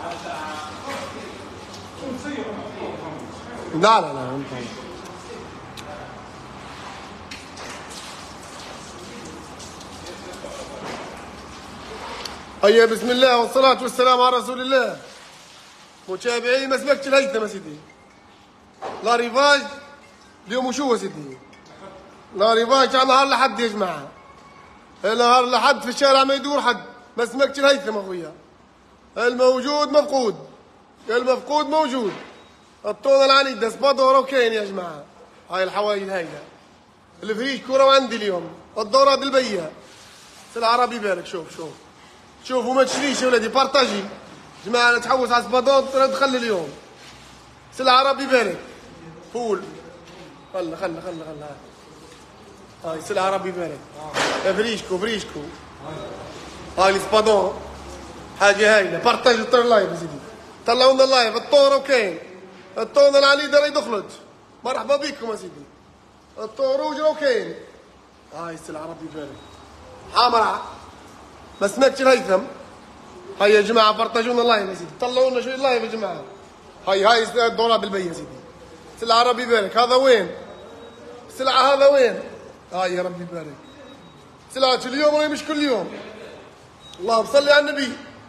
لا لا لا. هيا بسم الله والصلاة والسلام على رسول الله. متابعي مسلكة الهيثم يا سيدي. لا ريفاج اليوم وشو يا سيدي؟ لا ريفاج على نهار الأحد يا جماعة. نهار الأحد في الشارع ما يدور حد. مسلكة الهيثم أخويا. الموجود مفقود. المفقود موجود. الطونة العنيدة سبادورة وكاين يا جماعة. هاي الحوايج هايلة. الفريش كورة عندي اليوم. الدورات البية. العربي يبارك. شوف شوف. شوفوا ما تشريش يا ولادي بارطاجي. جماعة نتحوس على سبادور ندخل اليوم. العربي يبارك. فول. خلا هاي العربي يبارك. فريشكو فريشكو. هاي السبادون. حاجة هايلة بارطاجي طير اللايف يا سيدي. طلعوا لنا اللايف الطورة وكاين. الطونة العنيدة راهي دخلت. مرحبا بكم يا سيدي. الطور وجرا وكاين. هاي العربي يبارك. حمراء. مسمكش الهيثم. هاي يا جماعة بارطاجونا اللايف يا سيدي. طلعوا لنا شوية اللايف يا جماعة. هاي الدورة بالبي يا سيدي. العربي يبارك. هذا وين؟ السلعة هذا وين؟ هاي يا ربي يبارك. سلعة اليوم ولا مش كل يوم. اللهم صل على النبي.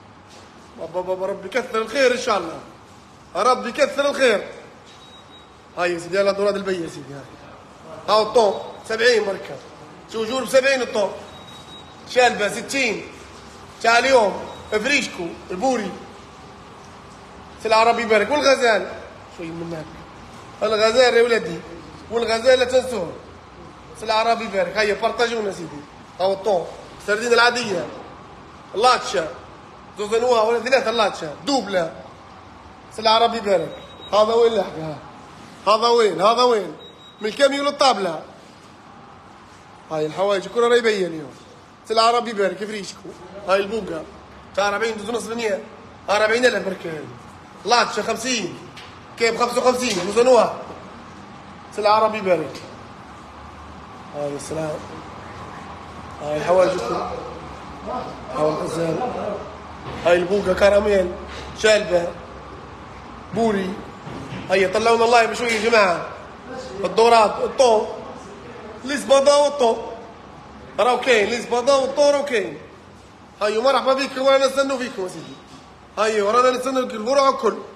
بابا ربي يكثر الخير ان شاء الله. ربي يكثر الخير. هاي يا سيدي يلا دورات البي يا سيدي. هاي الطون 70 مركب. شوجور ب 70 الطون. شالبه 60. تاع اليوم فريشكو البوري. العربي يبارك. والغزال شوي من هناك. الغزال يا ولدي. والغزال لا تنسوه. العربي يبارك. هيا بارطاجونا سيدي. هاو الطون. السردين العادية. اللاتشا. زوز انواع ولا ثلاثة اللاتشا. دوبلة. العربي يبارك. هذا وين لحقها؟ هذا وين؟ هذا وين؟ من الكاميو للطابلة. هاي الحوايج كلها راهي باينة اليوم. العربي يبارك فريشكو. هاي البوقة. تاع 40 دوز ونص 100. 40,000 بركان. لاتشا 50. كيف 55 زوز انواع. العربي يبارك. هاي السلام. هاي الحوايج كلها. هاي الغزال. هاي البوقة كراميل. شالبة. بوري. هيا طلعونا الله بشوي يا جماعة. الدورات الطون. ليسبادا والطون. راهو كاين ليسبادا والطون راهو كاين. هيا مرحبا بكم ورانا نستنوا فيكم يا سيدي. هيا ورانا نستنوا الكل.